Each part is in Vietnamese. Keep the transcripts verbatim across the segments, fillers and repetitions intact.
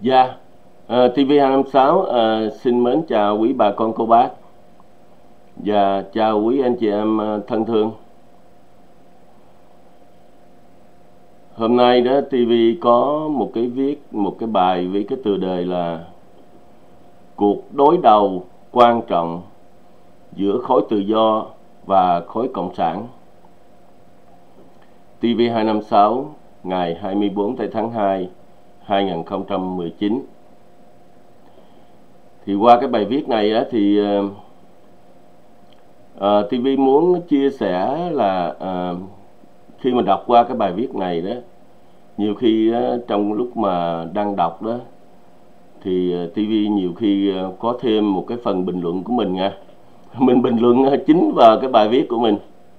Dạ, ờ, ti vi hai năm sáu ờ, xin mến chào quý bà con cô bác và chào quý anh chị em ờ, thân thương. Hôm nay đó ti vi có một cái viết một cái bài với cái tựa đề là cuộc đối đầu quan trọng giữa khối tự do và khối cộng sản. ti vi hai năm sáu ngày hai mươi bốn tháng hai hai nghìn không trăm mười chín. Thì qua cái bài viết này á, thì uh, uh, ti vi muốn chia sẻ là uh, khi mà đọc qua cái bài viết này đó, nhiều khi uh, trong lúc mà đang đọc đó thì uh, ti vi nhiều khi uh, có thêm một cái phần bình luận của mình nha. Mình bình luận uh, chính vào cái bài viết của mình.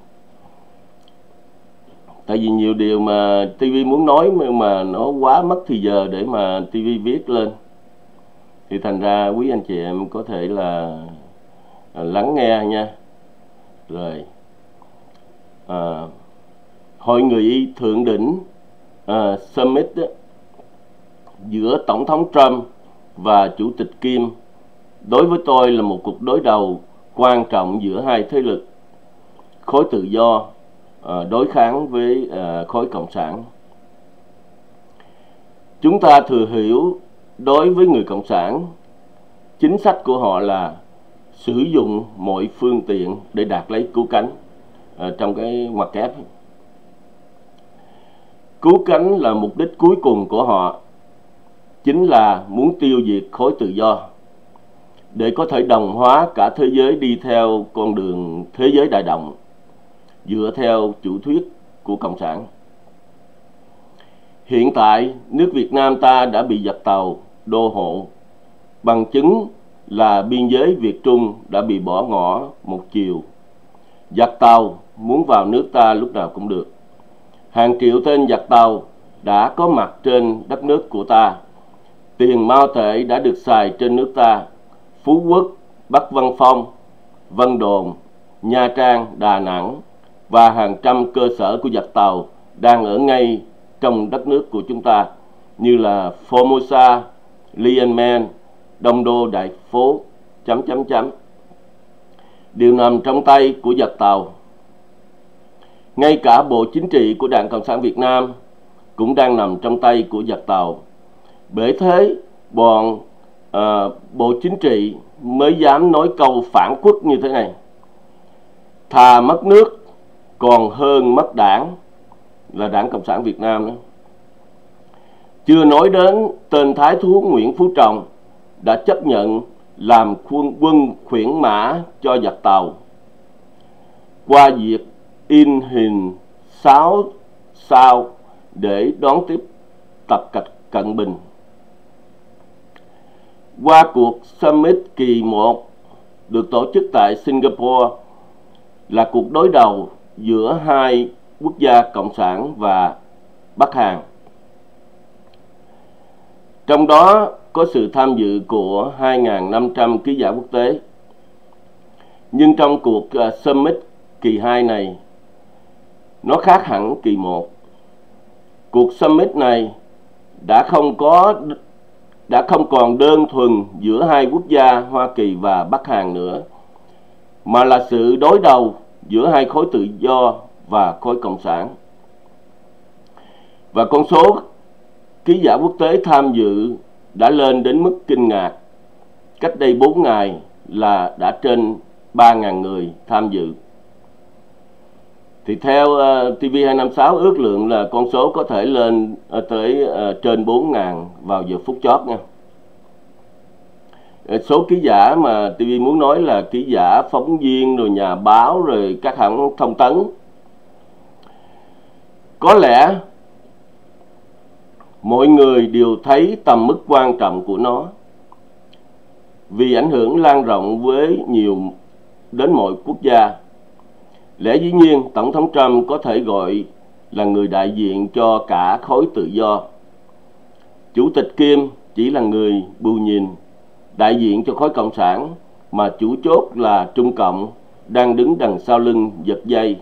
Tại vì nhiều điều mà ti vi muốn nói mà nó quá mất thì giờ để mà ti vi viết lên, thì thành ra quý anh chị em có thể là lắng nghe nha. Rồi à, hội nghị thượng đỉnh à, Summit đó, giữa Tổng thống Trump và Chủ tịch Kim đối với tôi là một cuộc đối đầu quan trọng giữa hai thế lực, khối tự do à, đối kháng với à, khối cộng sản. Chúng ta thừa hiểu đối với người cộng sản, chính sách của họ là sử dụng mọi phương tiện để đạt lấy cứu cánh. À, trong cái ngoặc kép, cứu cánh là mục đích cuối cùng của họ, chính là muốn tiêu diệt khối tự do để có thể đồng hóa cả thế giới đi theo con đường thế giới đại động dựa theo chủ thuyết của cộng sản. Hiện tại nước Việt Nam ta đã bị giặc Tàu đô hộ, bằng chứng là biên giới Việt Trung đã bị bỏ ngỏ một chiều. Giặc Tàu muốn vào nước ta lúc nào cũng được. Hàng triệu tên giặc Tàu đã có mặt trên đất nước của ta. Tiền mao tệ đã được xài trên nước ta. Phú Quốc, Bắc Văn Phong, Vân Đồn, Nha Trang, Đà Nẵng và hàng trăm cơ sở của giặc Tàu đang ở ngay trong đất nước của chúng ta, như là Formosa, Lienman, Đông Đô Đại Phố, chấm chấm chấm, đều nằm trong tay của giặc Tàu. Ngay cả Bộ Chính trị của Đảng Cộng sản Việt Nam cũng đang nằm trong tay của giặc Tàu. Bởi thế, bọn à, Bộ Chính trị mới dám nói câu phản quốc như thế này: thà mất nước còn hơn mất đảng, là Đảng Cộng sản Việt Nam đó. Chưa nói đến tên thái thú Nguyễn Phú Trọng đã chấp nhận làm quân quân khuyển mã cho giặc Tàu qua việc in hình sáu sao để đón tiếp Tập Cận Bình. Qua cuộc Summit kỳ một được tổ chức tại Singapore là cuộc đối đầu giữa hai quốc gia cộng sản và Bắc Hàn. Trong đó có sự tham dự của hai nghìn năm trăm ký giả quốc tế. Nhưng trong cuộc uh, Summit kỳ hai này, nó khác hẳn kỳ một. Cuộc Summit này đã không có đã không còn đơn thuần giữa hai quốc gia Hoa Kỳ và Bắc Hàn nữa, mà là sự đối đầu giữa hai khối tự do và khối cộng sản. Và con số ký giả quốc tế tham dự đã lên đến mức kinh ngạc. Cách đây bốn ngày là đã trên ba nghìn người tham dự. Thì theo uh, ti vi hai năm sáu ước lượng là con số có thể lên uh, tới uh, trên bốn nghìn vào giờ phút chót nha. Uh, số ký giả mà ti vi muốn nói là ký giả, phóng viên, rồi nhà báo, rồi các hãng thông tấn. Có lẽ mọi người đều thấy tầm mức quan trọng của nó, vì ảnh hưởng lan rộng với nhiều đến mọi quốc gia. Lẽ dĩ nhiên Tổng thống Trump có thể gọi là người đại diện cho cả khối tự do. Chủ tịch Kim chỉ là người bù nhìn, đại diện cho khối cộng sản, mà chủ chốt là Trung Cộng đang đứng đằng sau lưng giật dây.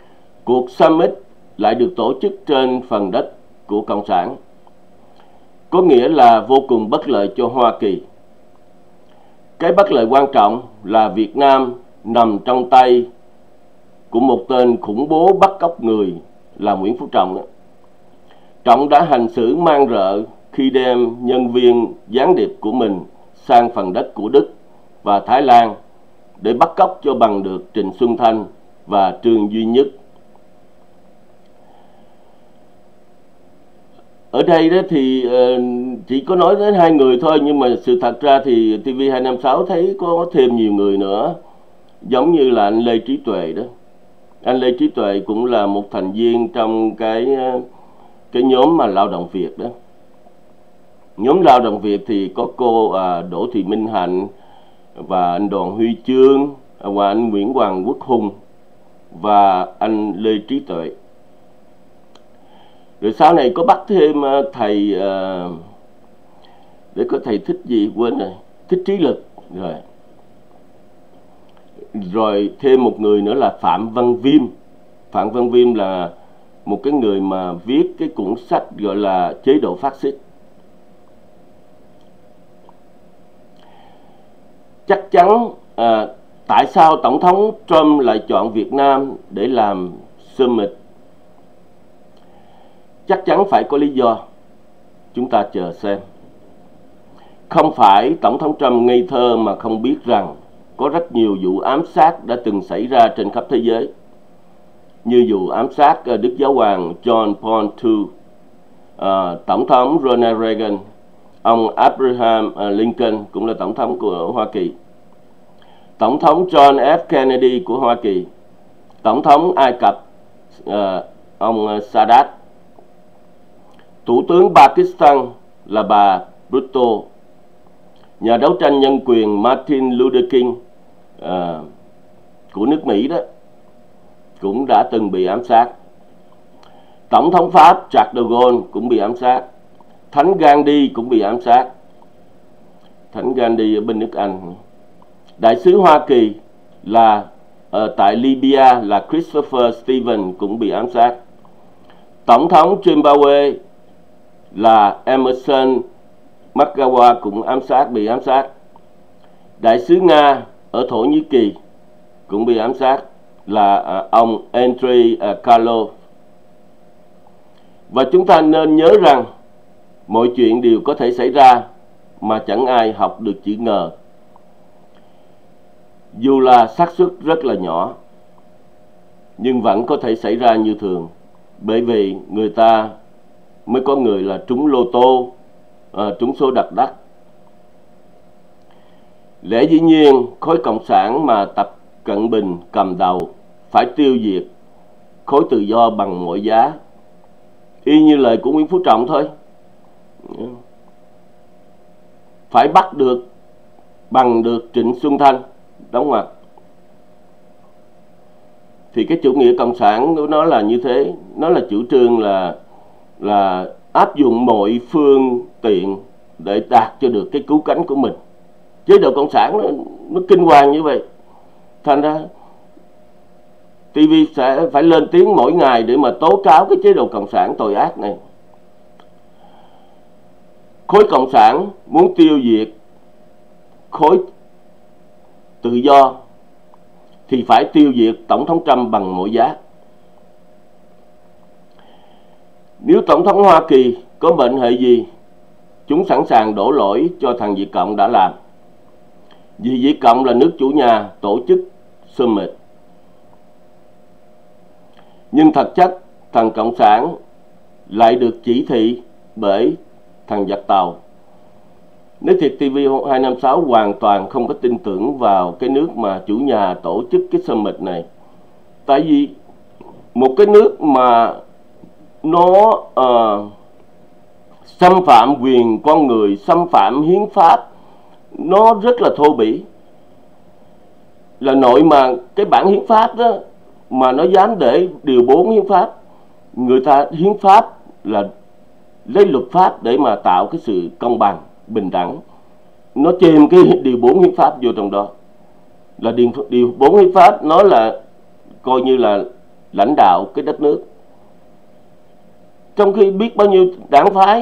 Cuộc Summit lại được tổ chức trên phần đất của cộng sản. có nghĩa là vô cùng bất lợi cho Hoa Kỳ. Cái bất lợi quan trọng là Việt Nam nằm trong tay của một tên khủng bố bắt cóc người là Nguyễn Phú Trọng. Trọng đã hành xử man rợ khi đem nhân viên gián điệp của mình sang phần đất của Đức và Thái Lan để bắt cóc cho bằng được Trịnh Xuân Thanh và Trương Duy Nhất. Ở đây đó thì uh, chỉ có nói đến hai người thôi, nhưng mà sự thật ra thì T V hai năm sáu thấy có thêm nhiều người nữa, giống như là anh Lê Trí Tuệ đó. Anh Lê Trí Tuệ cũng là một thành viên trong cái cái nhóm mà lao động Việt đó. Nhóm lao động Việt thì có cô à, Đỗ Thị Minh Hạnh và anh Đoàn Huy Chương và anh Nguyễn Hoàng Quốc Hùng và anh Lê Trí Tuệ. Rồi sau này có bắt thêm thầy uh, để có thầy thích gì quên rồi, Thích Trí Lực rồi. Rồi thêm một người nữa là Phạm Văn Viêm. Phạm Văn Viêm là một cái người mà viết cái cuốn sách gọi là Chế độ Phát xít. Chắc chắn à, tại sao Tổng thống Trump lại chọn Việt Nam để làm summit? Chắc chắn phải có lý do. Chúng ta chờ xem. Không phải Tổng thống Trump ngây thơ mà không biết rằng có rất nhiều vụ ám sát đã từng xảy ra trên khắp thế giới, như vụ ám sát Đức Giáo hoàng John Paul đệ nhị, à, Tổng thống Ronald Reagan, ông Abraham Lincoln cũng là Tổng thống của Hoa Kỳ, Tổng thống John F. Kennedy của Hoa Kỳ, Tổng thống Ai Cập à, ông Sadat, Thủ tướng Pakistan là bà Bhutto, nhà đấu tranh nhân quyền Martin Luther King à, của nước Mỹ đó cũng đã từng bị ám sát. Tổng thống Pháp Charles de Gaulle cũng bị ám sát. Thánh Gandhi cũng bị ám sát. Thánh Gandhi ở bên nước Anh. Đại sứ Hoa Kỳ là ở tại Libya là Christopher Stevens cũng bị ám sát. Tổng thống Zimbabwe là Emerson Mnangagwa cũng ám sát, bị ám sát. Đại sứ Nga ở Thổ Nhĩ Kỳ cũng bị ám sát là uh, ông Andrei uh, Karlov. Và chúng ta nên nhớ rằng mọi chuyện đều có thể xảy ra mà chẳng ai học được chữ ngờ. Dù là xác suất rất là nhỏ, nhưng vẫn có thể xảy ra như thường, bởi vì người ta mới có người là trúng lô tô, à, trúng số đặc đắc. Lẽ dĩ nhiên khối cộng sản mà Tập Cận Bình cầm đầu phải tiêu diệt khối tự do bằng mọi giá, y như lời của Nguyễn Phú Trọng thôi. Phải bắt được, bằng được Trịnh Xuân Thanh, đóng ngoặc. Thì cái chủ nghĩa cộng sản của nó là như thế, nó là chủ trương là là áp dụng mọi phương tiện để đạt cho được cái cứu cánh của mình. Chế độ cộng sản nó, nó kinh hoàng như vậy. Thành ra ti vi sẽ phải lên tiếng mỗi ngày để mà tố cáo cái chế độ cộng sản tội ác này. Khối cộng sản muốn tiêu diệt khối tự do thì phải tiêu diệt Tổng thống Trump bằng mọi giá. Nếu Tổng thống Hoa Kỳ có mệnh hệ gì, chúng sẵn sàng đổ lỗi cho thằng Việt Cộng đã làm. Vì Việt Cộng là nước chủ nhà tổ chức summit. Nhưng thật chất thằng Cộng sản lại được chỉ thị bởi thằng giặc Tàu. Nếu thiệt ti vi hai năm sáu hoàn toàn không có tin tưởng vào cái nước mà chủ nhà tổ chức cái summit này. Tại vì một cái nước mà nó uh, xâm phạm quyền con người, xâm phạm hiến pháp, nó rất là thô bỉ. Là nội mà cái bản hiến pháp đó mà nó dám để điều bốn hiến pháp. Người ta hiến pháp là lấy luật pháp để mà tạo cái sự công bằng, bình đẳng. Nó chêm cái điều bốn hiến pháp vô trong đó. Là điều, điều bốn hiến pháp nó là coi như là lãnh đạo cái đất nước. Trong khi biết bao nhiêu đảng phái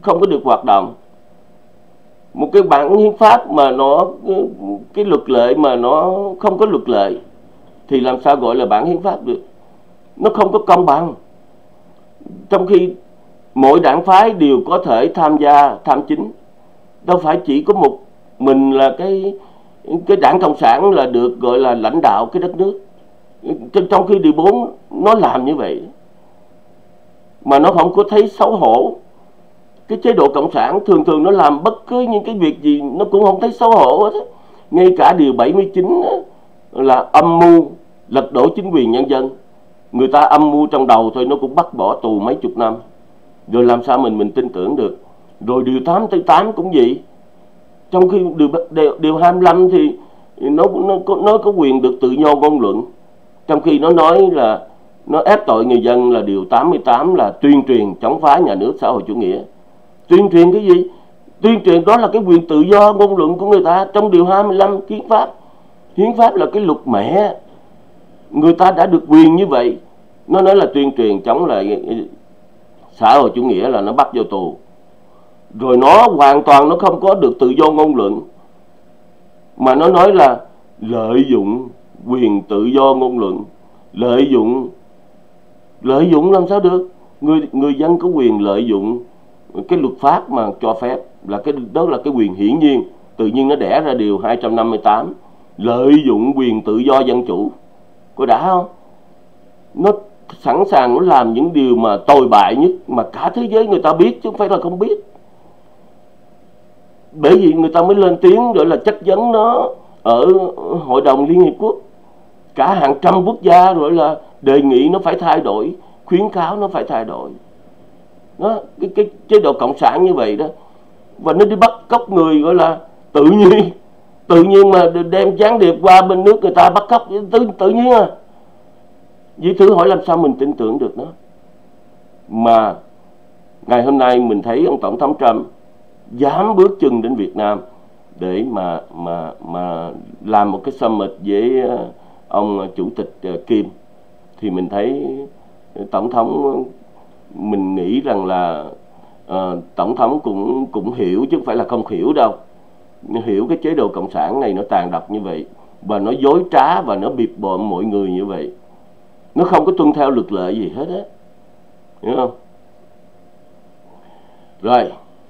không có được hoạt động. Một cái bản hiến pháp mà nó cái luật lệ mà nó không có luật lệ thì làm sao gọi là bản hiến pháp được? Nó không có công bằng. Trong khi mỗi đảng phái đều có thể tham gia tham chính, đâu phải chỉ có một mình là cái cái đảng Cộng sản là được gọi là lãnh đạo cái đất nước. Trong khi điều bốn nó làm như vậy mà nó không có thấy xấu hổ. Cái chế độ Cộng sản thường thường nó làm bất cứ những cái việc gì nó cũng không thấy xấu hổ hết. Ngay cả điều bảy mươi chín là âm mưu lật đổ chính quyền nhân dân, người ta âm mưu trong đầu thôi nó cũng bắt bỏ tù mấy chục năm. Rồi làm sao mình mình tin tưởng được? Rồi điều tám mươi tám cũng vậy. Trong khi điều, điều, điều hai mươi lăm thì nó, nó, nó có quyền được tự do ngôn luận. Trong khi nó nói là nó ép tội người dân là điều tám mươi tám là tuyên truyền chống phá nhà nước xã hội chủ nghĩa. Tuyên truyền cái gì? Tuyên truyền đó là cái quyền tự do ngôn luận của người ta. Trong điều hai mươi lăm hiến pháp, hiến pháp là cái luật mẹ, người ta đã được quyền như vậy. Nó nói là tuyên truyền chống lại xã hội chủ nghĩa là nó bắt vô tù. Rồi nó hoàn toàn nó không có được tự do ngôn luận, mà nó nói là lợi dụng quyền tự do ngôn luận. Lợi dụng Lợi dụng làm sao được? Người người dân có quyền lợi dụng cái luật pháp mà cho phép, là cái đó là cái quyền hiển nhiên. Tự nhiên nó đẻ ra điều hai trăm năm mươi tám, lợi dụng quyền tự do dân chủ. Có đã không? Nó sẵn sàng nó làm những điều mà tồi bại nhất mà cả thế giới người ta biết chứ không phải là không biết. Bởi vì người ta mới lên tiếng rồi là chất vấn nó ở Hội đồng Liên Hiệp Quốc. Cả hàng trăm quốc gia rồi là đề nghị nó phải thay đổi, khuyến cáo nó phải thay đổi. Đó, cái, cái chế độ Cộng sản như vậy đó. Và nó đi bắt cóc người gọi là tự nhiên. Tự nhiên mà đem gián điệp qua bên nước người ta bắt cóc tự, tự nhiên à. Vậy thử hỏi làm sao mình tin tưởng được nó? Mà ngày hôm nay mình thấy ông Tổng thống Trump dám bước chân đến Việt Nam để mà mà mà làm một cái summit với ông chủ tịch Kim, thì mình thấy tổng thống, mình nghĩ rằng là uh, tổng thống cũng cũng hiểu chứ không phải là không hiểu đâu. Hiểu cái chế độ Cộng sản này nó tàn độc như vậy, và nó dối trá và nó bịp bợm mọi người như vậy. Nó không có tuân theo luật lệ gì hết á, hiểu không? Rồi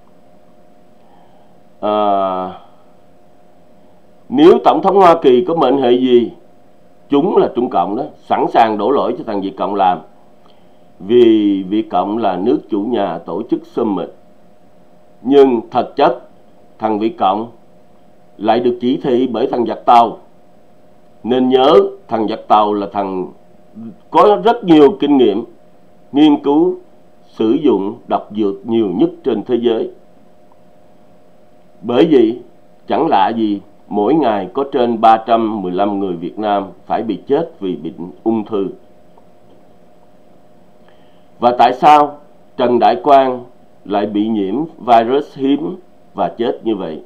à, nếu Tổng thống Hoa Kỳ có mệnh hệ gì, chúng là Trung Cộng đó, sẵn sàng đổ lỗi cho thằng Việt Cộng làm. Vì Việt Cộng là nước chủ nhà tổ chức summit. Nhưng thật chất thằng Việt Cộng lại được chỉ thị bởi thằng giặc Tàu. Nên nhớ thằng giặc Tàu là thằng có rất nhiều kinh nghiệm nghiên cứu sử dụng độc dược nhiều nhất trên thế giới. Bởi vậy chẳng lạ gì mỗi ngày có trên ba trăm mười lăm người Việt Nam phải bị chết vì bệnh ung thư. Và tại sao Trần Đại Quang lại bị nhiễm virus hiếm và chết như vậy?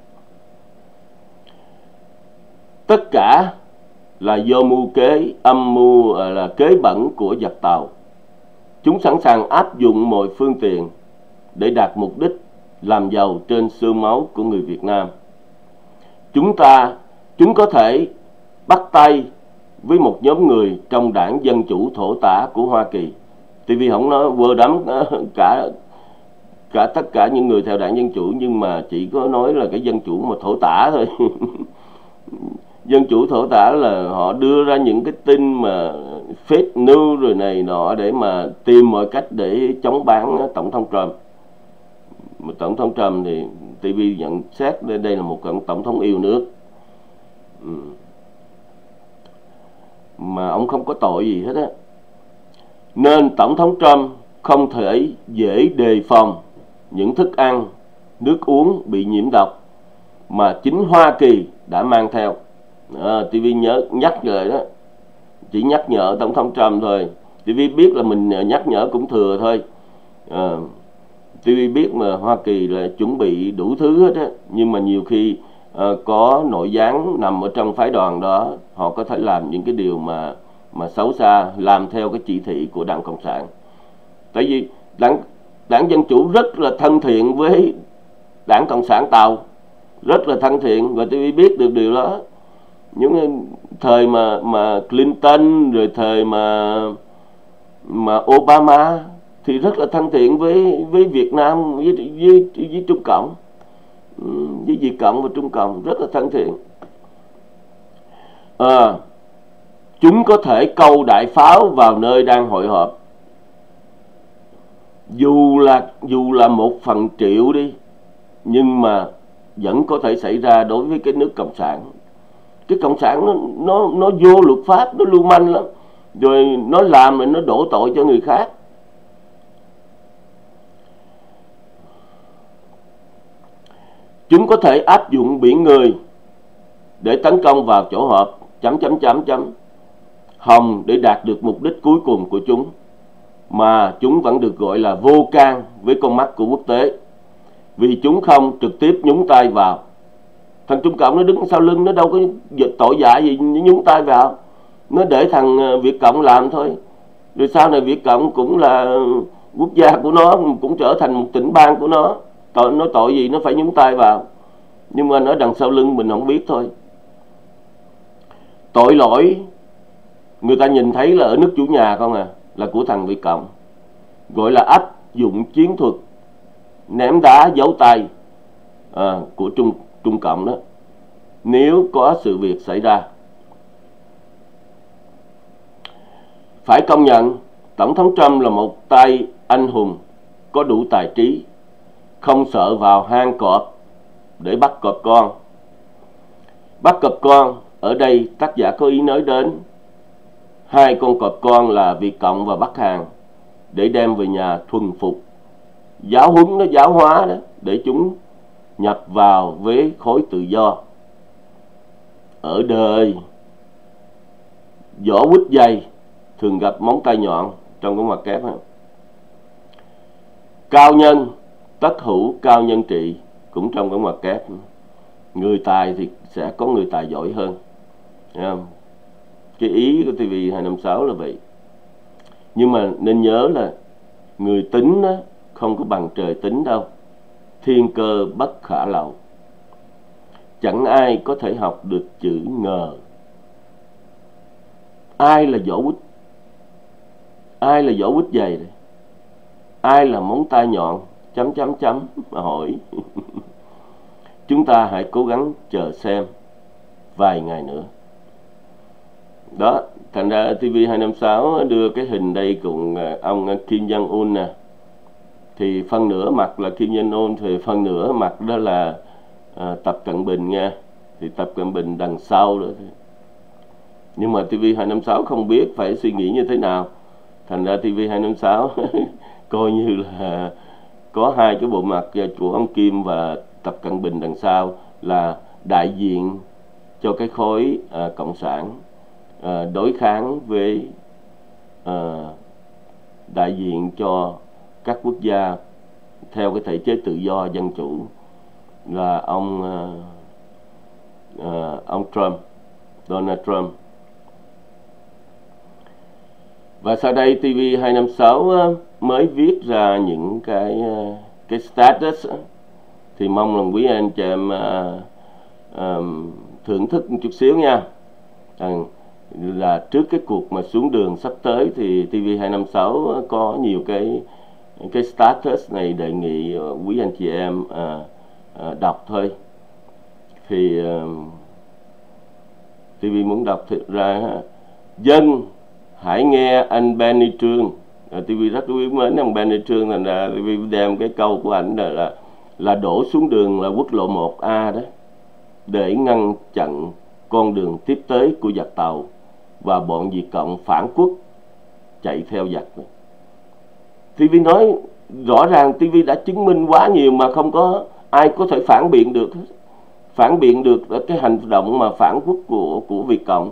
Tất cả là do mưu kế, âm mưu là kế bẩn của giặc Tàu. Chúng sẵn sàng áp dụng mọi phương tiện để đạt mục đích làm giàu trên xương máu của người Việt Nam. Chúng ta, chúng có thể bắt tay với một nhóm người trong đảng Dân Chủ Thổ Tả của Hoa Kỳ. ti vi không nói vơ đắm cả cả tất cả những người theo đảng Dân Chủ, nhưng mà chỉ có nói là cái Dân Chủ mà thổ tả thôi. Dân Chủ Thổ Tả là họ đưa ra những cái tin mà fake news rồi này nọ để mà tìm mọi cách để chống bán Tổng thống Trump. Mà Tổng thống Trump thì ti vi nhận xét đây, đây là một tổng thống yêu nước. Ừ. Mà ông không có tội gì hết á. Nên Tổng thống Trump không thể dễ đề phòng những thức ăn, nước uống bị nhiễm độc mà chính Hoa Kỳ đã mang theo. À, ti vi nhớ nhắc rồi đó, chỉ nhắc nhở Tổng thống Trump thôi. ti vi biết là mình nhắc nhở cũng thừa thôi. À, ti vi biết mà Hoa Kỳ là chuẩn bị đủ thứ hết á, nhưng mà nhiều khi à, có nội gián nằm ở trong phái đoàn đó, họ có thể làm những cái điều mà mà xấu xa, làm theo cái chỉ thị của Đảng Cộng sản. Tại vì đảng Đảng Dân Chủ rất là thân thiện với Đảng Cộng sản Tàu, rất là thân thiện, và tôi biết được điều đó. Những thời mà mà Clinton, rồi thời mà mà Obama thì rất là thân thiện với với Việt Nam, với với, với Trung Cộng, với Việt Cộng và Trung Cộng rất là thân thiện. À, chúng có thể câu đại pháo vào nơi đang hội họp, dù là dù là một phần triệu đi, nhưng mà vẫn có thể xảy ra đối với cái nước cộng sản. Cái cộng sản nó nó nó vô luật pháp, nó lưu manh lắm, rồi nó làm rồi nó đổ tội cho người khác. Chúng có thể áp dụng biển người để tấn công vào chỗ họp chấm chấm chấm chấm hồng để đạt được mục đích cuối cùng của chúng, mà chúng vẫn được gọi là vô can với con mắt của quốc tế, vì chúng không trực tiếp nhúng tay vào. Thằng Trung Cộng nó đứng sau lưng, nó đâu có tội vạ gì nhúng tay vào, nó để thằng Việt Cộng làm thôi. Rồi sau này Việt Cộng cũng là quốc gia của nó, cũng trở thành một tỉnh bang của nó, tội nó tội gì nó phải nhúng tay vào, nhưng mà nó đằng sau lưng mình không biết thôi. Tội lỗi người ta nhìn thấy là ở nước chủ nhà không à, là của thằng Việt Cộng, gọi là áp dụng chiến thuật ném đá giấu tay à, của Trung Trung Cộng đó, nếu có sự việc xảy ra. Phải công nhận Tổng thống Trump là một tay anh hùng có đủ tài trí, không sợ vào hang cọp để bắt cọp con. Bắt cọp con ở đây tác giả có ý nói đến hai con cọp con là Việt Cộng và Bắc Hàn, để đem về nhà thuần phục, giáo huấn nó, giáo hóa đó, để chúng nhập vào với khối tự do. Ở đời, vỏ quýt dày thường gặp móng tay nhọn trong cái ngoặc kép. Cao nhân tất hữu cao nhân trị, cũng trong cái ngoặc kép. Người tài thì sẽ có người tài giỏi hơn. Cái ý của ti vi hai năm sáu là vậy. Nhưng mà nên nhớ là người tính đó, không có bằng trời tính đâu. Thiên cơ bất khả lậu. Chẳng ai có thể học được chữ ngờ. Ai là vỏ quýt? Ai là vỏ quýt dày đây? Ai là móng tay nhọn? Chấm chấm chấm mà hỏi. Chúng ta hãy cố gắng chờ xem vài ngày nữa. Đó, thành ra ti vi hai năm sáu đưa cái hình đây cùng ông Kim Jong-un nè. Thì phân nửa mặt là Kim Jong-un, thì phân nửa mặt đó là à, Tập Cận Bình nha. Thì Tập Cận Bình đằng sau đó. Nhưng mà ti vi hai năm sáu không biết phải suy nghĩ như thế nào. Thành ra ti vi hai năm sáu coi như là có hai cái bộ mặt của ông Kim và Tập Cận Bình đằng sau là đại diện cho cái khối à, cộng sản à, đối kháng với à, đại diện cho các quốc gia theo cái thể chế tự do dân chủ là ông à, à, ông Trump, Donald Trump. Và sau đây ti vi hai năm sáu mới viết ra những cái cái status, thì mong là quý anh chị em uh, uh, thưởng thức một chút xíu nha. À, là trước cái cuộc mà xuống đường sắp tới thì ti vi hai năm sáu có nhiều cái cái status này, đề nghị quý anh chị em uh, uh, đọc thôi. Thì uh, ti vi muốn đọc thực ra dân hãy nghe anh Benny Trương. À, ti vi rất quý mến ông Benny Trương, thành ra ti vi đem cái câu của ảnh là, là là đổ xuống đường là quốc lộ một A đó, để ngăn chặn con đường tiếp tế của giặc Tàu và bọn Việt Cộng phản quốc chạy theo giặc. ti vi nói rõ ràng, ti vi đã chứng minh quá nhiều mà không có ai có thể phản biện được phản biện được cái hành động mà phản quốc của của Việt Cộng.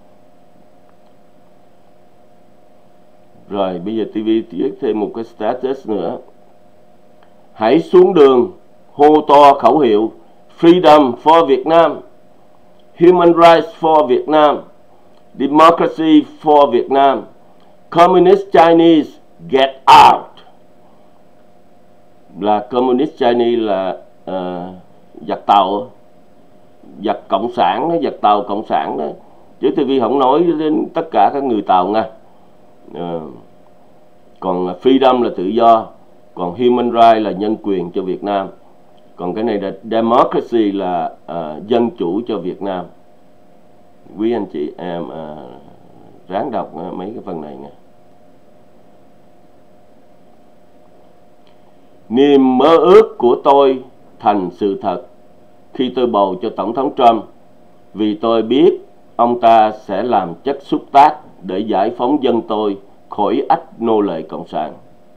Rồi bây giờ ti vi viết thêm một cái status nữa. Hãy xuống đường hô to khẩu hiệu Freedom for Vietnam, Human Rights for Vietnam, Democracy for Vietnam, Communist Chinese get out. là Communist Chinese là uh, giặc tàu, giặc cộng sản đó, giặc tàu cộng sản đó, chứ ti vi không nói đến tất cả các người Tàu nha. Uh, còn freedom là tự do, còn human rights là nhân quyền cho Việt Nam, còn cái này là democracy là uh, dân chủ cho Việt Nam. Quý anh chị em uh, ráng đọc uh, mấy cái phần này nha. Niềm mơ ước của tôi thành sự thật khi tôi bầu cho Tổng thống Trump, vì tôi biết ông ta sẽ làm chất xúc tác để giải phóng dân tôi khỏi ách nô lệ cộng sản.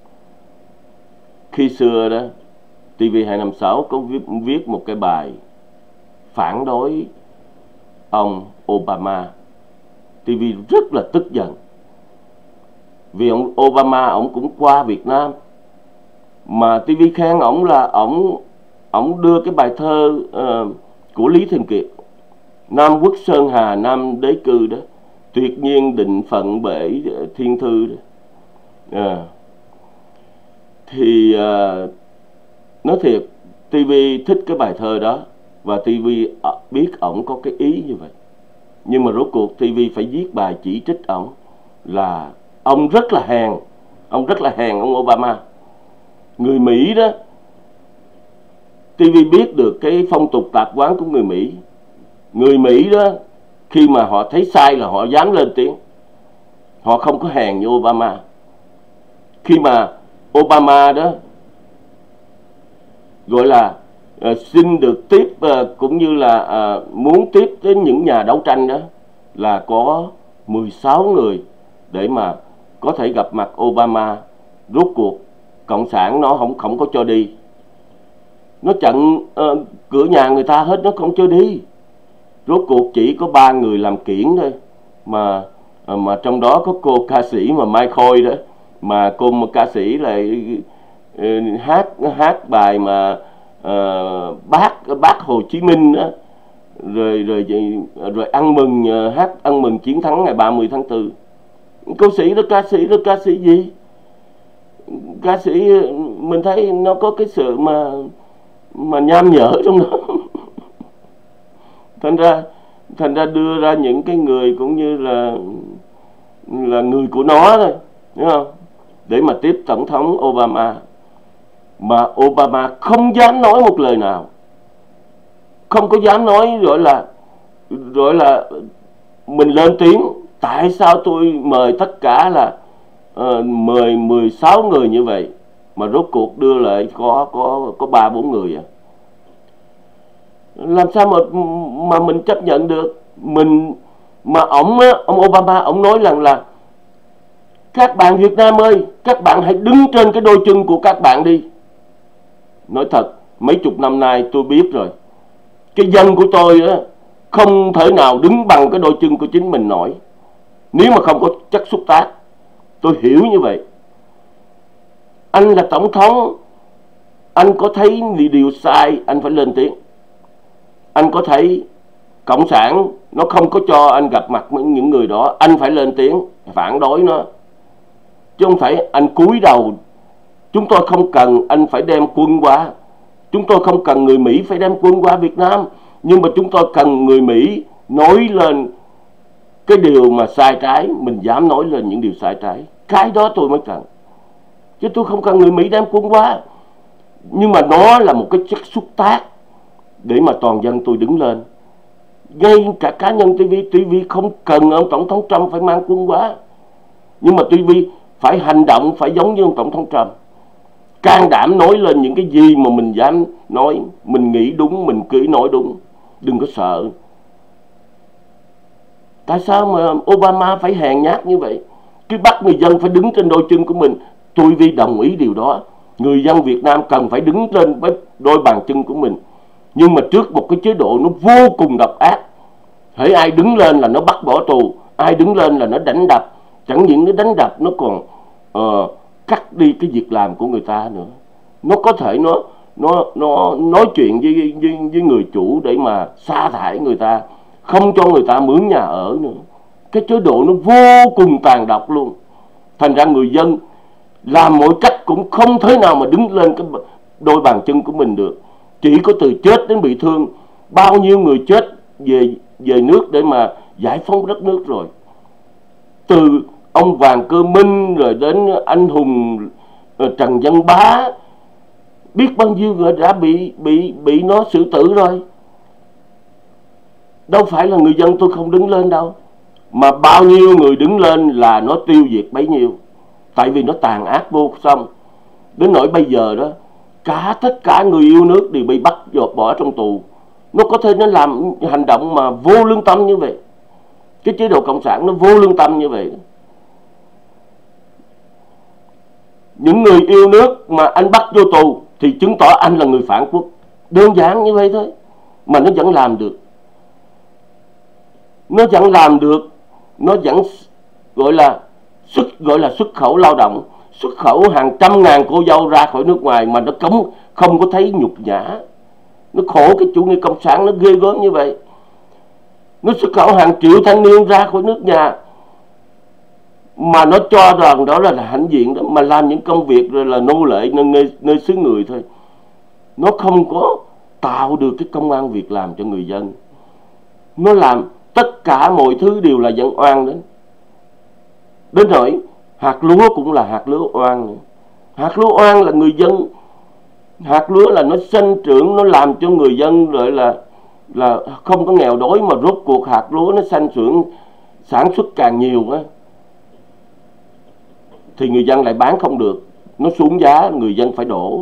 Khi xưa đó, ti vi hai năm sáu có viết, viết một cái bài phản đối ông Obama. ti vi rất là tức giận, vì ông Obama ông cũng qua Việt Nam, mà ti vi khen ổng là ổng ổng đưa cái bài thơ uh, của Lý Thường Kiệt, Nam quốc sơn hà nam đế cư đó, tuyệt nhiên định phận bể thiên thư đó. À, thì uh, nói thiệt, ti vi thích cái bài thơ đó, và ti vi biết ổng có cái ý như vậy. Nhưng mà rốt cuộc ti vi phải viết bài chỉ trích ổng là ông rất là hèn, ông rất là hèn ông Obama. Người Mỹ đó, ti vi biết được cái phong tục tập quán của người Mỹ. Người Mỹ đó, khi mà họ thấy sai là họ dám lên tiếng, họ không có hèn như Obama. Khi mà Obama đó gọi là uh, xin được tiếp uh, cũng như là uh, muốn tiếp đến những nhà đấu tranh đó, là có mười sáu người để mà có thể gặp mặt Obama. Rốt cuộc cộng sản nó không không có cho đi, nó chặn uh, cửa nhà người ta hết, nó không cho đi. Rốt cuộc chỉ có ba người làm kiển thôi, mà uh, mà trong đó có cô ca sĩ mà Mai Khôi đó, mà cô một ca sĩ lại uh, hát hát bài mà uh, bác bác Hồ Chí Minh đó, rồi rồi rồi ăn mừng uh, hát ăn mừng chiến thắng ngày ba mươi tháng tư. Cô sĩ đó, ca sĩ đó, ca sĩ gì? Ca sĩ mình thấy nó có cái sự mà mà nham nhở trong đó. thành ra thành ra đưa ra những cái người cũng như là là người của nó thôi, đúng không, để mà tiếp tổng thống Obama. Mà Obama không dám nói một lời nào, không có dám nói gọi là gọi là mình lên tiếng. Tại sao tôi mời tất cả là uh, mời mười sáu người như vậy mà rốt cuộc đưa lại có có có ba bốn người à? Làm sao mà mà mình chấp nhận được? Mình mà ổng ông Obama ổng nói rằng là các bạn Việt Nam ơi, các bạn hãy đứng trên cái đôi chân của các bạn đi. Nói thật, mấy chục năm nay tôi biết rồi, cái dân của tôi á không thể nào đứng bằng cái đôi chân của chính mình nổi, nếu mà không có chất xúc tác. Tôi hiểu như vậy. Anh là tổng thống, anh có thấy điều sai anh phải lên tiếng. Anh có thấy cộng sản nó không có cho anh gặp mặt những người đó, anh phải lên tiếng phản đối nó, chứ không phải anh cúi đầu. Chúng tôi không cần anh phải đem quân qua, chúng tôi không cần người Mỹ phải đem quân qua Việt Nam, nhưng mà chúng tôi cần người Mỹ nói lên cái điều mà sai trái, mình dám nói lên những điều sai trái, cái đó tôi mới cần. Chứ tôi không cần người Mỹ đem quân qua. Nhưng mà nó là một cái chất xúc tác để mà toàn dân tôi đứng lên. Ngay cả cá nhân ti vi, ti vi không cần ông tổng thống Trump phải mang quân qua, nhưng mà ti vi phải hành động phải giống như ông tổng thống Trump, can đảm nói lên những cái gì mà mình dám nói, mình nghĩ đúng, mình cứ nói đúng, đừng có sợ. Tại sao mà Obama phải hèn nhát như vậy, cứ bắt người dân phải đứng trên đôi chân của mình? Tôi vi đồng ý điều đó, người dân Việt Nam cần phải đứng lên với đôi bàn chân của mình. Nhưng mà trước một cái chế độ nó vô cùng độc ác, hễ ai đứng lên là nó bắt bỏ tù, ai đứng lên là nó đánh đập. Chẳng những nó đánh đập, nó còn uh, cắt đi cái việc làm của người ta nữa. Nó có thể nó nó nó nói chuyện với, với, với người chủ để mà sa thải người ta, không cho người ta mướn nhà ở nữa. Cái chế độ nó vô cùng tàn độc luôn. Thành ra người dân làm mọi cách cũng không thể nào mà đứng lên cái đôi bàn chân của mình được. Chỉ có từ chết đến bị thương, bao nhiêu người chết về về nước để mà giải phóng đất nước rồi. Từ ông Vàng Cơ Minh rồi đến anh hùng Trần Văn Bá, biết bao nhiêu người đã bị bị bị nó xử tử rồi. Đâu phải là người dân tôi không đứng lên đâu, mà bao nhiêu người đứng lên là nó tiêu diệt bấy nhiêu. Tại vì nó tàn ác vô song. Đến nỗi bây giờ đó, cả tất cả người yêu nước đều bị bắt dột bỏ trong tù. Nó có thể nó làm hành động mà vô lương tâm như vậy. Cái chế độ cộng sản nó vô lương tâm như vậy. Những người yêu nước mà anh bắt vô tù thì chứng tỏ anh là người phản quốc. Đơn giản như vậy thôi. Mà nó vẫn làm được. Nó vẫn làm được. Nó vẫn gọi là xuất gọi là xuất khẩu lao động, xuất khẩu hàng trăm ngàn cô dâu ra khỏi nước ngoài mà nó không, không có thấy nhục nhã. Nó khổ cái chủ nghĩa cộng sản nó ghê gớm như vậy. Nó xuất khẩu hàng triệu thanh niên ra khỏi nước nhà mà nó cho rằng đó là hãnh diện đó, mà làm những công việc rồi là nô lệ nơi, nơi, nơi xứ người thôi. Nó không có tạo được cái công ăn việc làm cho người dân. Nó làm tất cả mọi thứ đều là dân oan đến. Đến nỗi hạt lúa cũng là hạt lúa oan nữa. Hạt lúa oan là người dân, hạt lúa là nó sinh trưởng, nó làm cho người dân rồi là là không có nghèo đói, mà rốt cuộc hạt lúa nó sinh trưởng sản xuất càng nhiều á, thì người dân lại bán không được, nó xuống giá, người dân phải đổ.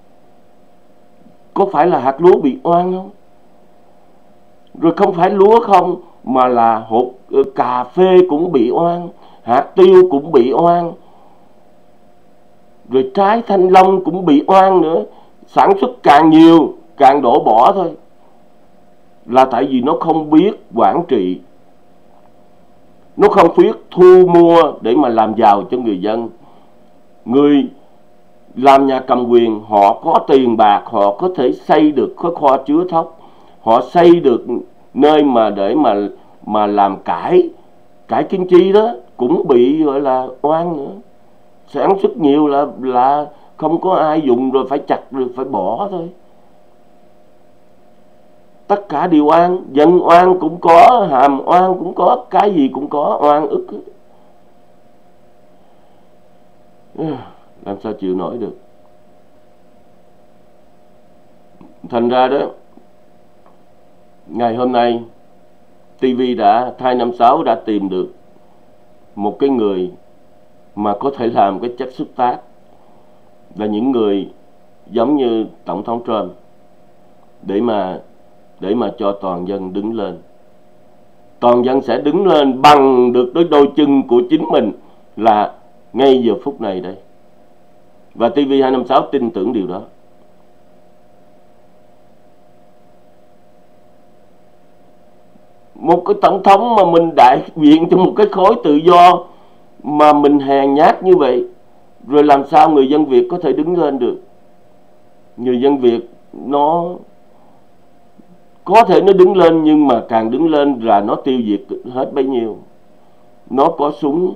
Có phải là hạt lúa bị oan không? Rồi không phải lúa không, mà là hột cà phê cũng bị oan, hạt tiêu cũng bị oan, rồi trái thanh long cũng bị oan nữa. Sản xuất càng nhiều càng đổ bỏ thôi. Là tại vì nó không biết quản trị, nó không biết thu mua để mà làm giàu cho người dân. Người làm nhà cầm quyền họ có tiền bạc, họ có thể xây được cái kho chứa thóc, họ xây được nơi mà để mà mà làm cải cải kim chi đó, cũng bị gọi là oan nữa. Sản xuất nhiều là là không có ai dùng rồi phải chặt rồi phải bỏ thôi. Tất cả đều oan, dân oan cũng có, hàm oan cũng có, cái gì cũng có, oan ức. Làm sao chịu nổi được. Thành ra đó, ngày hôm nay ti vi đã hai năm sáu đã tìm được một cái người mà có thể làm cái chất xúc tác, là những người giống như Tổng thống Trump, để mà để mà cho toàn dân đứng lên. Toàn dân sẽ đứng lên bằng được đôi đôi chân của chính mình là ngay giờ phút này đây. Và ti vi hai năm sáu tin tưởng điều đó. Một cái tổng thống mà mình đại diện cho một cái khối tự do mà mình hèn nhát như vậy, rồi làm sao người dân Việt có thể đứng lên được? Người dân Việt nó có thể nó đứng lên, nhưng mà càng đứng lên là nó tiêu diệt hết bấy nhiêu. Nó có súng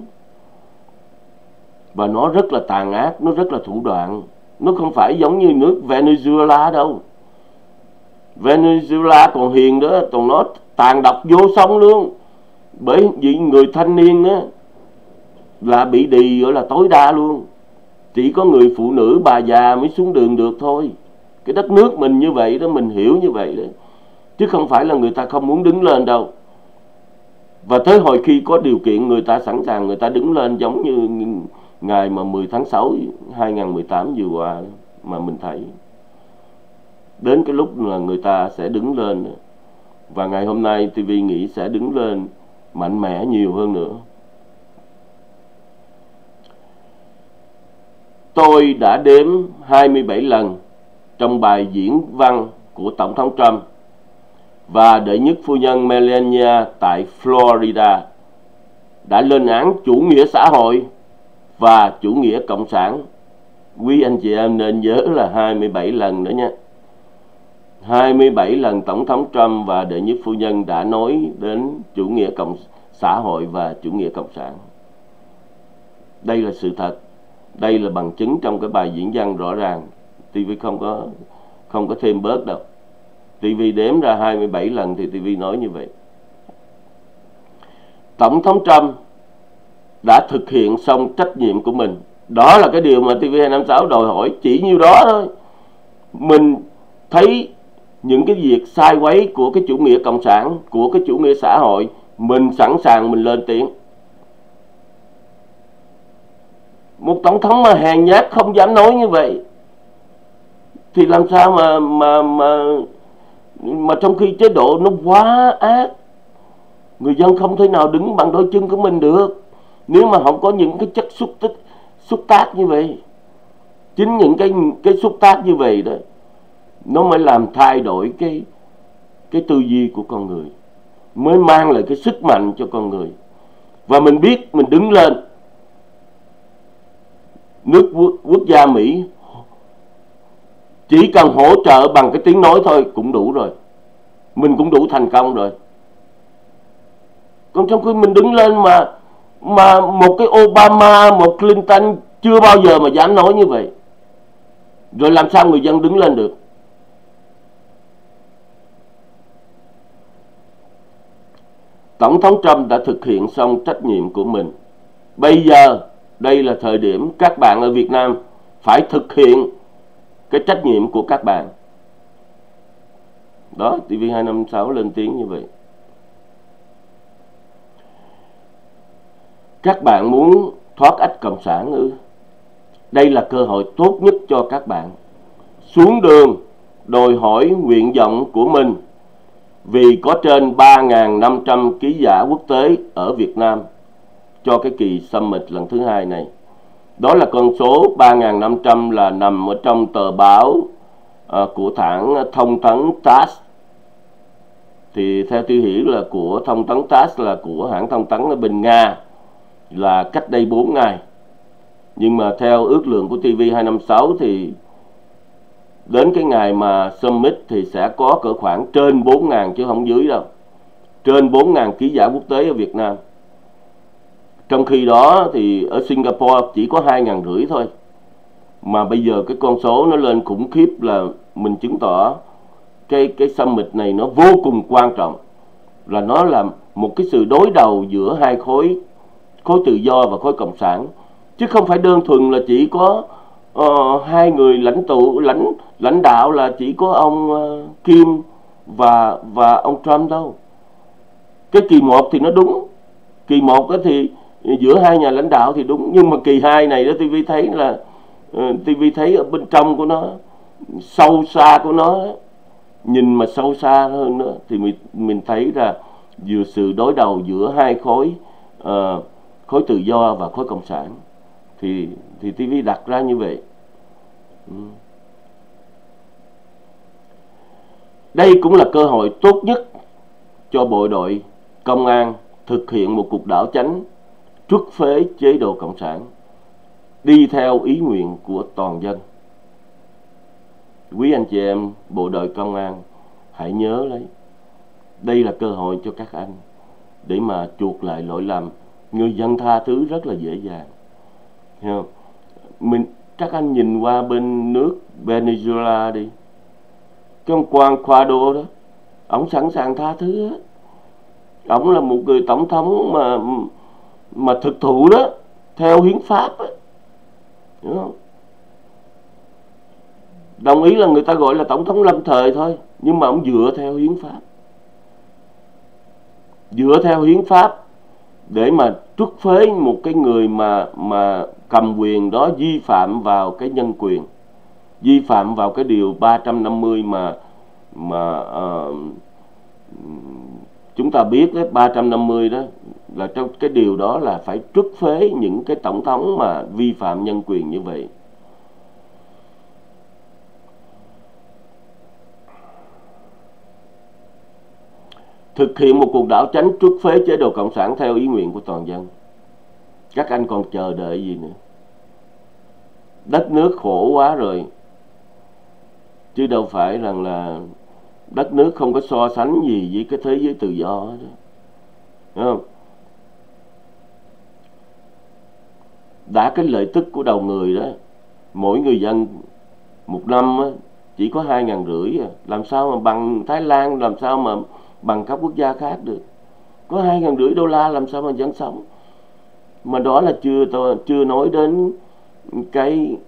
và nó rất là tàn ác, nó rất là thủ đoạn. Nó không phải giống như nước Venezuela đâu. Venezuela còn hiền đó, còn nó tàn độc vô song luôn. Bởi vì người thanh niên á là bị đì gọi là tối đa luôn. Chỉ có người phụ nữ bà già mới xuống đường được thôi. Cái đất nước mình như vậy đó, mình hiểu như vậy đó, chứ không phải là người ta không muốn đứng lên đâu. Và tới hồi khi có điều kiện, người ta sẵn sàng, người ta đứng lên, giống như ngày mà mười tháng sáu hai nghìn không trăm mười tám vừa qua mà mình thấy. Đến cái lúc là người ta sẽ đứng lên. Và ngày hôm nay ti vi nghĩ sẽ đứng lên mạnh mẽ nhiều hơn nữa. Tôi đã đếm hai mươi bảy lần trong bài diễn văn của Tổng thống Trump và đệ nhất phu nhân Melania tại Florida đã lên án chủ nghĩa xã hội và chủ nghĩa cộng sản. Quý anh chị em nên nhớ là hai mươi bảy lần nữa nhé. hai mươi bảy lần Tổng thống Trump và đệ nhất phu nhân đã nói đến chủ nghĩa cộng xã hội và chủ nghĩa cộng sản. Đây là sự thật. Đây là bằng chứng trong cái bài diễn văn rõ ràng. ti vi không có không có thêm bớt đâu. ti vi đếm ra hai mươi bảy lần thì ti vi nói như vậy. Tổng thống Trump đã thực hiện xong trách nhiệm của mình. Đó là cái điều mà ti vi hai năm sáu đòi hỏi, chỉ nhiêu đó thôi. Mình thấy những cái việc sai quấy của cái chủ nghĩa cộng sản, của cái chủ nghĩa xã hội, mình sẵn sàng mình lên tiếng. Một tổng thống mà hèn nhát không dám nói như vậy thì làm sao mà mà mà mà trong khi chế độ nó quá ác, người dân không thể nào đứng bằng đôi chân của mình được nếu mà không có những cái chất xúc tích xúc tác như vậy. Chính những cái cái xúc tác như vậy đó, nó mới làm thay đổi cái cái tư duy của con người, mới mang lại cái sức mạnh cho con người. Và mình biết mình đứng lên, nước quốc, quốc gia Mỹ chỉ cần hỗ trợ bằng cái tiếng nói thôi cũng đủ rồi, mình cũng đủ thành công rồi. Còn trong khi mình đứng lên mà mà một cái Obama, một Clinton chưa bao giờ mà dám nói như vậy, rồi làm sao người dân đứng lên được? Tổng thống Trump đã thực hiện xong trách nhiệm của mình. Bây giờ đây là thời điểm các bạn ở Việt Nam phải thực hiện cái trách nhiệm của các bạn. Đó, ti vi hai năm sáu lên tiếng như vậy. Các bạn muốn thoát ách cộng sản ư? Đây là cơ hội tốt nhất cho các bạn. Xuống đường đòi hỏi nguyện vọng của mình, vì có trên ba nghìn năm trăm ký giả quốc tế ở Việt Nam cho cái kỳ Summit lần thứ hai này. Đó là con số ba nghìn năm trăm là nằm ở trong tờ báo à, của hãng thông tấn TASS. Thì theo tôi hiểu là của thông tấn TASS là của hãng thông tấn ở bên Nga, là cách đây bốn ngày. Nhưng mà theo ước lượng của ti vi hai năm sáu thì đến cái ngày mà Summit thì sẽ có cỡ khoảng trên bốn nghìn chứ không dưới đâu. Trên bốn nghìn ký giả quốc tế ở Việt Nam. Trong khi đó thì ở Singapore chỉ có hai nghìn rưỡi thôi. Mà bây giờ cái con số nó lên khủng khiếp, là mình chứng tỏ cái cái Summit này nó vô cùng quan trọng. Là nó là một cái sự đối đầu giữa hai khối, khối tự do và khối cộng sản. Chứ không phải đơn thuần là chỉ có uh, hai người lãnh tụ, lãnh lãnh đạo là chỉ có ông uh, Kim và và ông Trump đâu. Cái kỳ một thì nó đúng. Kỳ một thì giữa hai nhà lãnh đạo thì đúng. Nhưng mà kỳ hai này đó ti vi thấy là uh, ti vi thấy ở bên trong của nó, sâu xa của nó, nhìn mà sâu xa hơn nữa, thì mình, mình thấy là vừa sự đối đầu giữa hai khối, uh, khối tự do và khối cộng sản. Thì thì ti vi đặt ra như vậy. Ừ. Đây cũng là cơ hội tốt nhất cho bộ đội công an thực hiện một cuộc đảo chánh, truất phế chế độ cộng sản, đi theo ý nguyện của toàn dân. Quý anh chị em bộ đội công an hãy nhớ lấy, đây là cơ hội cho các anh để mà chuộc lại lỗi lầm. Người dân tha thứ rất là dễ dàng. Hiểu không? Mình, các anh nhìn qua bên nước Venezuela đi, cái ông Juan Guaido đó, ông sẵn sàng tha thứ hết. Ông là một người tổng thống mà mà thực thụ đó, theo hiến pháp đó. Hiểu không? Đồng ý là người ta gọi là tổng thống lâm thời thôi, nhưng mà ông dựa theo hiến pháp, dựa theo hiến pháp để mà truất phế một cái người mà mà cầm quyền đó, vi phạm vào cái nhân quyền, vi phạm vào cái điều ba trăm năm mươi mà mà uh, chúng ta biết đấy, ba trăm năm mươi đó là trong cái điều đó là phải truất phế những cái tổng thống mà vi phạm nhân quyền như vậy. Thực hiện một cuộc đảo chánh truất phế chế độ cộng sản theo ý nguyện của toàn dân. Các anh còn chờ đợi gì nữa? Đất nước khổ quá rồi, chứ đâu phải rằng là đất nước không có so sánh gì với cái thế giới tự do đó. Đúng không? Đã cái lợi tức của đầu người đó, mỗi người dân một năm chỉ có hai ngàn rưỡi, làm sao mà bằng Thái Lan, làm sao mà bằng các quốc gia khác được. Có hai ngàn rưỡi đô la làm sao mà vẫn sống. Mà đó là chưa chưa nói đến cái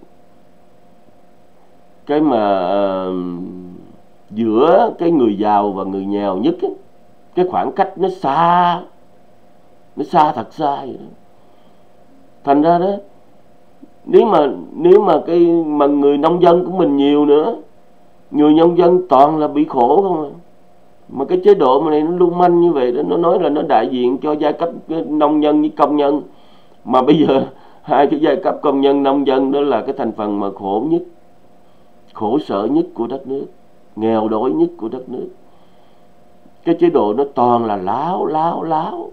cái mà uh, giữa cái người giàu và người nghèo nhất ấy, cái khoảng cách nó xa, nó xa thật xa vậy đó. Thành ra đó, nếu mà nếu mà cái mà người nông dân của mình nhiều nữa, người nông dân toàn là bị khổ không à. Mà cái chế độ mà này nó lưu manh như vậy đó, nó nói là nó đại diện cho giai cấp nông nhân với công nhân, mà bây giờ hai cái giai cấp công nhân nông dân đó là cái thành phần mà khổ nhất, khổ sở nhất của đất nước, nghèo đói nhất của đất nước. Cái chế độ nó toàn là láo láo láo.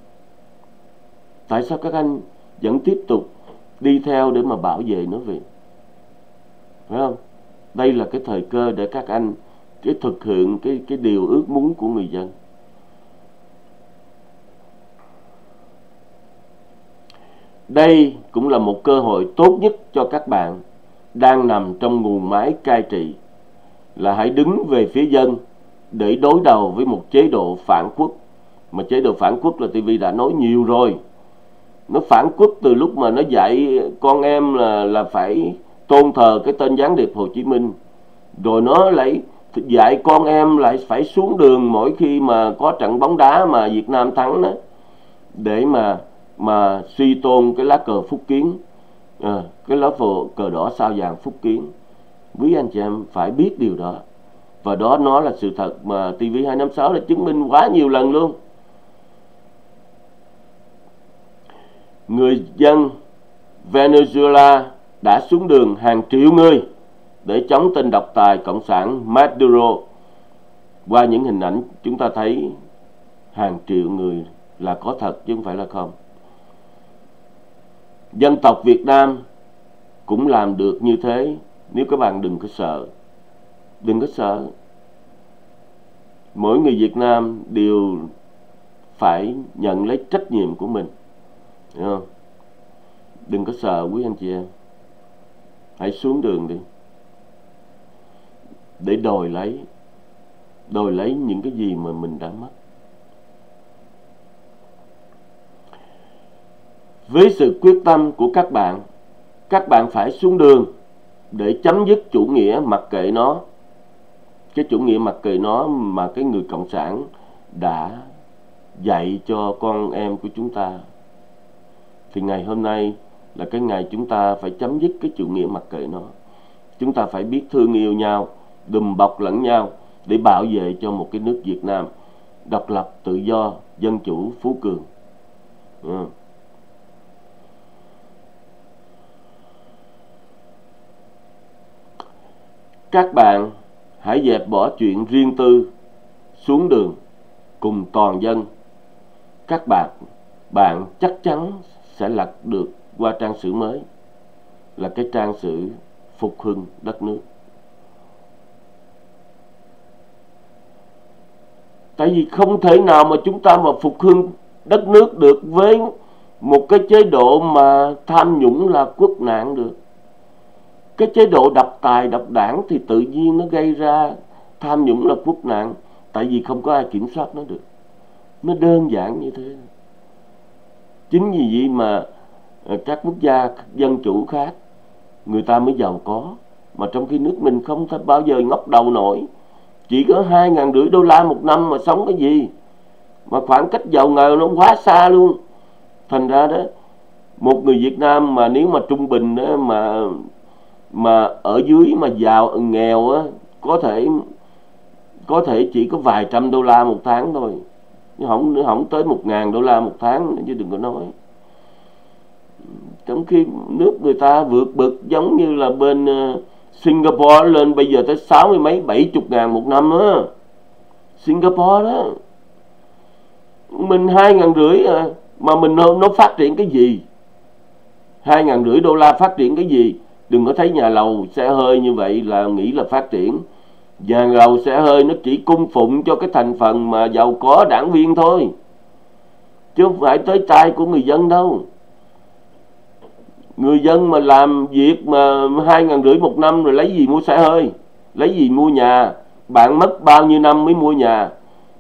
Tại sao các anh vẫn tiếp tục đi theo để mà bảo vệ nó vậy? Phải không? Đây là cái thời cơ để các anh cái thực hiện cái cái điều ước muốn của người dân. Đây cũng là một cơ hội tốt nhất cho các bạn đang nằm trong nguồn máy cai trị, là hãy đứng về phía dân để đối đầu với một chế độ phản quốc. Mà chế độ phản quốc là ti vi đã nói nhiều rồi. Nó phản quốc từ lúc mà nó dạy con em là, là phải tôn thờ cái tên gián điệp Hồ Chí Minh. Rồi nó lại dạy con em lại phải xuống đường mỗi khi mà có trận bóng đá mà Việt Nam thắng đó, để mà mà suy tôn cái lá cờ Phúc Kiến, à, cái lá cờ đỏ sao vàng Phúc Kiến. Quý anh chị em phải biết điều đó. Và đó nó là sự thật mà ti vi hai năm sáu đã chứng minh quá nhiều lần luôn. Người dân Venezuela đã xuống đường hàng triệu người để chống tên độc tài cộng sản Maduro. Qua những hình ảnh chúng ta thấy hàng triệu người là có thật chứ không phải là không. Dân tộc Việt Nam cũng làm được như thế. Nếu các bạn đừng có sợ, đừng có sợ. Mỗi người Việt Nam đều phải nhận lấy trách nhiệm của mình, hiểu không? Đừng có sợ quý anh chị em. Hãy xuống đường đi để đòi lấy đòi lấy những cái gì mà mình đã mất. Với sự quyết tâm của các bạn, các bạn phải xuống đường để chấm dứt chủ nghĩa mặc kệ nó. Cái chủ nghĩa mặc kệ nó mà cái người cộng sản đã dạy cho con em của chúng ta. Thì ngày hôm nay là cái ngày chúng ta phải chấm dứt cái chủ nghĩa mặc kệ nó. Chúng ta phải biết thương yêu nhau, đùm bọc lẫn nhau để bảo vệ cho một cái nước Việt Nam độc lập, tự do, dân chủ, phú cường. Ừ. Các bạn hãy dẹp bỏ chuyện riêng tư, xuống đường cùng toàn dân. Các bạn, bạn chắc chắn sẽ lật được qua trang sử mới, là cái trang sử phục hưng đất nước. Tại vì không thể nào mà chúng ta mà phục hưng đất nước được với một cái chế độ mà tham nhũng là quốc nạn được. Cái chế độ độc tài, độc đảng thì tự nhiên nó gây ra tham nhũng là quốc nạn. Tại vì không có ai kiểm soát nó được. Nó đơn giản như thế. Chính vì vậy mà các quốc gia dân chủ khác người ta mới giàu có, mà trong khi nước mình không thể bao giờ ngóc đầu nổi. Chỉ có hai ngàn rưỡi đô la một năm mà sống cái gì, mà khoảng cách giàu nghèo nó quá xa luôn. Thành ra đó, một người Việt Nam mà nếu mà trung bình đó, mà mà ở dưới mà giàu nghèo á, có thể có thể chỉ có vài trăm đô la một tháng thôi, nhưng không không tới một ngàn đô la một tháng chứ đừng có nói. Trong khi nước người ta vượt bậc, giống như là bên uh, Singapore lên bây giờ tới sáu mươi mấy bảy chục ngàn một năm á. Singapore đó, mình hai ngàn rưỡi à, mà mình nó, nó phát triển cái gì? Hai ngàn rưỡi đô la phát triển cái gì? Đừng có thấy nhà lầu xe hơi như vậy là nghĩ là phát triển. Nhà lầu xe hơi nó chỉ cung phụng cho cái thành phần mà giàu có, đảng viên thôi, chứ không phải tới tay của người dân đâu. Người dân mà làm việc mà hai ngàn rưỡi một năm rồi lấy gì mua xe hơi, lấy gì mua nhà? Bạn mất bao nhiêu năm mới mua nhà?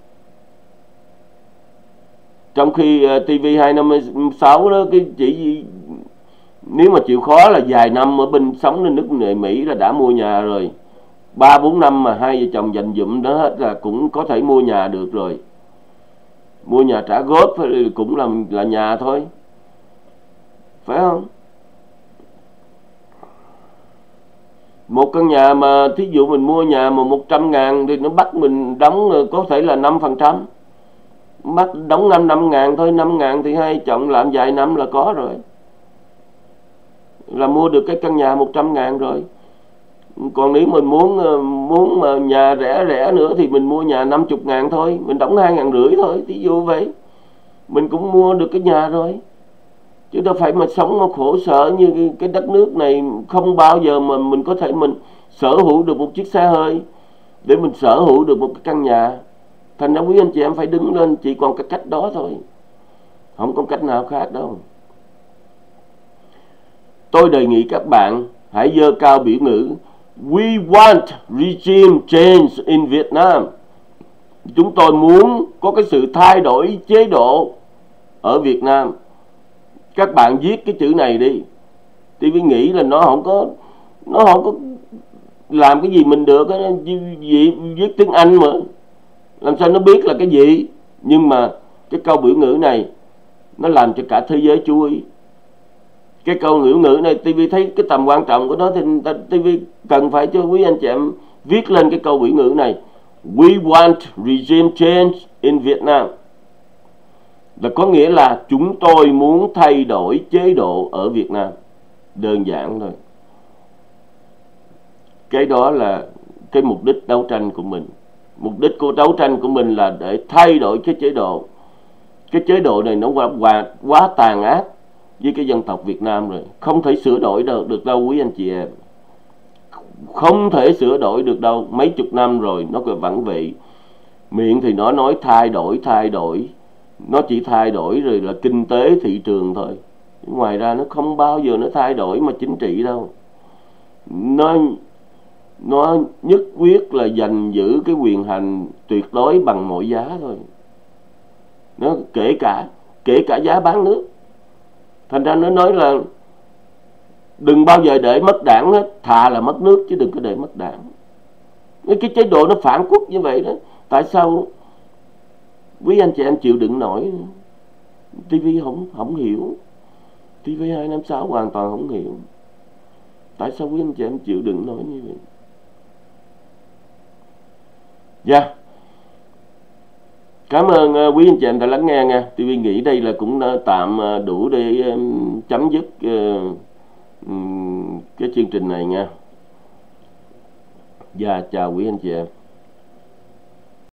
Trong khi uh, ti vi hai năm sáu đó, cái chỉ nếu mà chịu khó là vài năm ở bên sống trên nước người Mỹ là đã mua nhà rồi. Ba bốn năm mà hai vợ chồng dành dụm đó hết là cũng có thể mua nhà được rồi. Mua nhà trả góp cũng là là nhà thôi, phải không? Một căn nhà mà thí dụ mình mua nhà mà một trăm ngàn thì nó bắt mình đóng có thể là năm phần trăm. Bắt đóng năm năm ngàn thôi, năm ngàn thì hai chồng làm vài năm là có rồi. Là mua được cái căn nhà một trăm ngàn rồi. Còn nếu mình muốn muốn mà nhà rẻ rẻ nữa thì mình mua nhà năm mươi ngàn thôi, mình đóng hai ngàn rưỡi thôi, ví dụ vậy. Mình cũng mua được cái nhà rồi. Chứ đâu phải mà sống mà khổ sở như cái đất nước này, không bao giờ mà mình có thể mình sở hữu được một chiếc xe hơi để mình sở hữu được một cái căn nhà. Thành ra quý anh chị em phải đứng lên, chỉ còn cái cách đó thôi, không có cách nào khác đâu. Tôi đề nghị các bạn hãy giơ cao biểu ngữ We want regime change in Vietnam. Chúng tôi muốn có cái sự thay đổi chế độ ở Việt Nam. Các bạn viết cái chữ này đi. Thì tôi nghĩ là nó không có nó không có làm cái gì mình được. Viết tiếng Anh mà làm sao nó biết là cái gì. Nhưng mà cái câu biểu ngữ này nó làm cho cả thế giới chú ý. Cái câu biểu ngữ này ti vi thấy cái tầm quan trọng của nó, thì ti vi cần phải cho quý anh chị em viết lên cái câu biểu ngữ này. We want regime change in Vietnam. Là có nghĩa là chúng tôi muốn thay đổi chế độ ở Việt Nam. Đơn giản thôi. Cái đó là cái mục đích đấu tranh của mình. Mục đích của đấu tranh của mình là để thay đổi cái chế độ. Cái chế độ này nó quá, quá, quá tàn ác với cái dân tộc Việt Nam rồi. Không thể sửa đổi được, được đâu quý anh chị em. Không thể sửa đổi được đâu. Mấy chục năm rồi nó còn vẳng vị. Miệng thì nó nói thay đổi, thay đổi. Nó chỉ thay đổi rồi là kinh tế thị trường thôi. Ngoài ra nó không bao giờ nó thay đổi mà chính trị đâu. Nó Nó nhất quyết là giành giữ cái quyền hành tuyệt đối bằng mọi giá thôi. Nó kể cả Kể cả giá bán nước. Thành ra nó nói là đừng bao giờ để mất đảng hết, thà là mất nước chứ đừng có để mất đảng. Cái chế độ nó phản quốc như vậy đó. Tại sao quý anh chị em chịu đựng nổi? ti vi không không hiểu. ti vi hai năm sáu hoàn toàn không hiểu. Tại sao quý anh chị em chịu đựng nổi như vậy? Dạ yeah. Cảm ơn uh, quý anh chị em đã lắng nghe nha. ti vi nghĩ đây là cũng uh, tạm uh, đủ để um, chấm dứt uh, um, cái chương trình này nha. Dạ yeah, chào quý anh chị em.